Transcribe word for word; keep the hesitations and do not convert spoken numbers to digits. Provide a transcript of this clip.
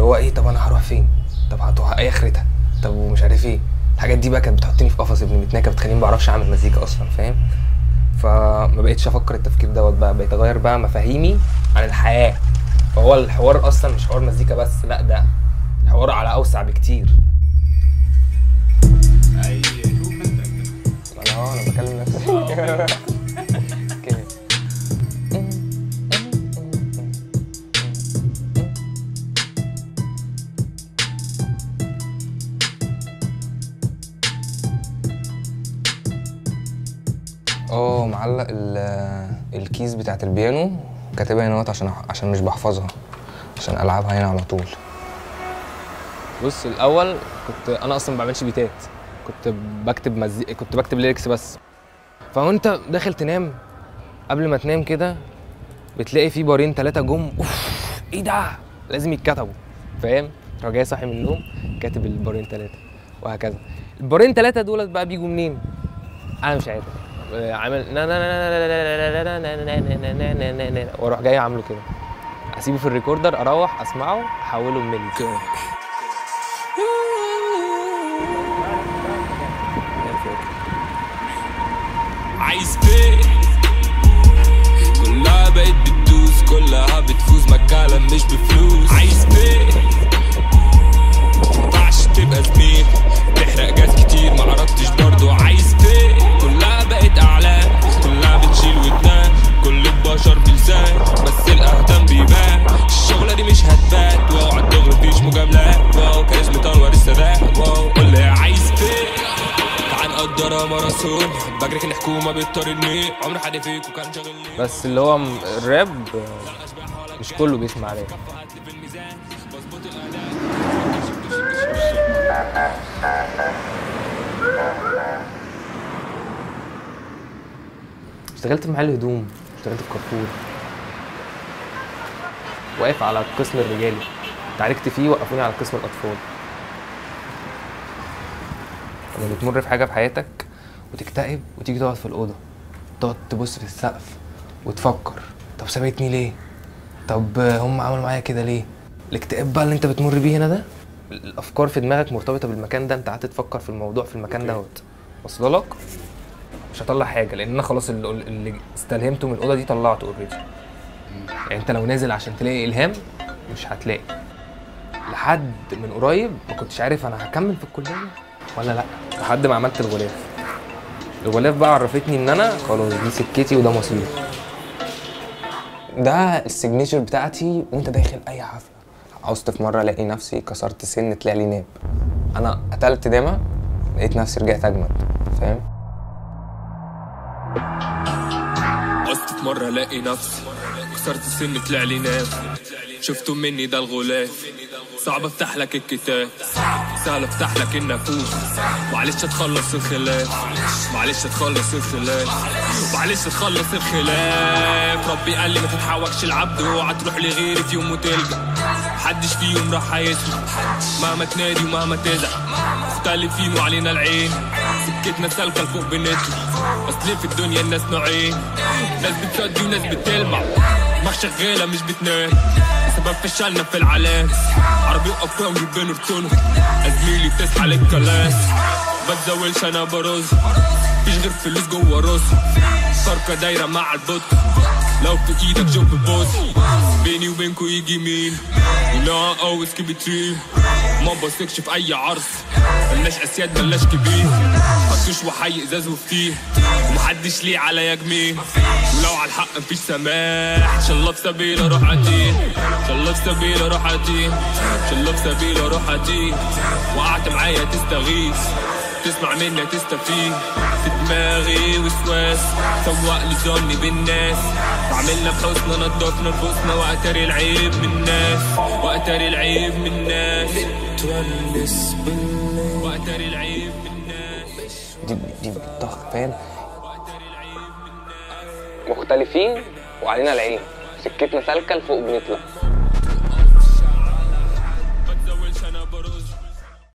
هو ايه، طب انا هروح فين، طب هتروح اي اخرتها، طب ومش عارف ايه. الحاجات دي بقى كانت بتحطني في قفص ابن متناكه، بتخليني ما بعرفش اعمل مزيكا اصلا، فاهم؟ فما بقتش افكر التفكير دوت بقى، بقيت اغير بقى مفاهيمي عن الحياه. فهو الحوار اصلا مش حوار مزيكا بس، لا ده الحوار على اوسع بكتير. اي انا انا بكلم نفسي كده. اه معلق الكيز بتاعت البيانو، كاتبها هنا عشان عشان مش بحفظها، عشان العبها هنا على طول. بص الاول كنت انا اصلا ما بعملش بيتات، كنت بكتب مزيكا، كنت بكتب ليركس بس. فوانت داخل تنام، قبل ما تنام كده بتلاقي في بارين ثلاثه جم، اوف ايه ده لازم يتكتبوا، فاهم؟ تروح جاي صاحي من النوم كاتب البارين ثلاثه، وهكذا. البارين ثلاثه دولت بقى بيجوا منين؟ انا مش عارف. عامل واروح جاي عامله كده، اسيبه في الريكوردر، اروح اسمعه احوله لميلودي كده. عايز بيه كلها بقت بتدوس، كلها بتفوز مكالم مش بفلوس. عايز بيه مينفعش تبقى زميل، تحرق جاز كتير معرفتش برضو. عايز بيه كلها بقت اعلام، كلها بتشيل وتنام، كل البشر بلسان بس الاهتم بيبان. الشغله دي مش هتبات، واو عالدغري مفيش مجاملات، واو كاريزما انور السادات، واو قول لي عايز بيه. تعال نقدرها ماراثون، بجري كان حكومه بتطاردني، عمر حد فيكم كان شاغلني. بس اللي هو الراب مش كله بيسمع راب. اشتغلت في محل هدوم، اشتغلت في كارفور، واقف على القسم الرجالي، اتعاركت فيه وقفوني على قسم الاطفال. لما بتمر في حاجه في حياتك وتكتئب وتيجي تقعد في الاوضه، تقعد تبص في السقف وتفكر، طب سابتني ليه؟ طب هم عملوا معايا كده ليه؟ الاكتئاب بقى اللي انت بتمر بيه هنا ده، الافكار في دماغك مرتبطه بالمكان ده، انت قعدت تفكر في الموضوع في المكان دوت، وصل لك؟ مش هطلع حاجه لان انا خلاص اللي, اللي استلهمته من الاوضه دي طلعته اوريدي. يعني انت لو نازل عشان تلاقي الهام مش هتلاقي. لحد من قريب ما كنتش عارف انا هكمل في الكليه ولا لا، لحد ما عملت الغلاف. الغلاف بقى عرفتني ان انا خلاص دي سكتي وده مصيري. ده السيجنيتشر بتاعتي وانت داخل اي حفله. عاوزت في مره الاقي نفسي كسرت سن طلع لي ناب، انا قتلت داما لقيت نفسي رجعت اجمد، فاهم؟ عاوزت في مره الاقي نفسي كسرت سن طلع لي ناب، شفتوا مني ده الغلاف، صعب افتح لك الكتاب، سهل افتح لك النافوخ، معلش تخلص الخلاف، معلش تخلص الخلاف، معلش تخلص الخلاف. ربي قال لي ما تتحوكش العبد، اوعى تروح لغيري في يوم وتلقى محدش فيهم راح هيسمع، مهما تنادي ومهما تزعل مختلفين وعلينا العين، سكتنا سالكه لفوق بنطلع، اصل في الدنيا الناس نوعين، ناس بتصدي وناس بتلمع، دماغ شغاله مش بتنام، سبب فشلنا في العلام، عربي وافكار بين رتونه، ازميلي بتصحى للكلاس، بتزاولش انا برز، مفيش غير فلوس جوه راسي، فرقه دايره مع البط، لو في ايدك جنب بوز، بيني وبينكو يجي مين؟ You know I always keep it real، ما بثقش في اي عرض، ملناش اسياد ملناش كبير، حطوش وحي ازاز وفتيه، ومحدش ليه عليا جميل، ولو على الحق مفيش سماح، ان شاء الله في سبيل اروح ادين، ان شاء الله في سبيل اروح ادين، ان شاء الله في سبيل اروح ادين، وقعت معايا تستغيث، تسمع مني تستفيد، في دماغي وسواس، سوق لي ظني بالناس، عملنا بحسنا نضفنا نفوسنا، واتاري العيب من الناس، واتاري العيب من الناس، تونس بالليل، واتاري العيب من الناس، دي دي بالضغط، فاهم؟ مختلفين وعلينا العين، سكتنا سالكه لفوق بنطلع.